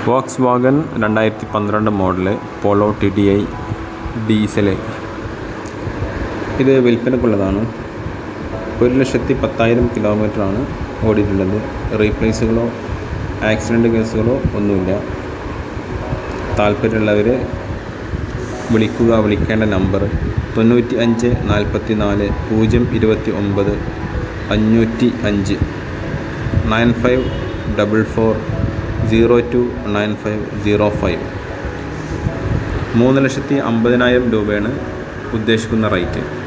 Woakes wagon 2012 model Polo TDI diesel. ഇത് വിൽപ്പനക്കുള്ളതാണ്. 1,10,000 കിലോമീറ്ററാണ് ഓടിയിട്ടുള്ളത്. റീപ്ലേസുകളോ ആക്സിഡൻറ്റ് കേസുകളോ ഒന്നുമില്ല. താല്പര്യമുള്ളവർ വിളിക്കേണ്ട നമ്പർ 95 44 029 505 9544 029505. 3,50,000 രൂപയാണ് ഉദ്ദേശിക്കുന്ന റേറ്റ്.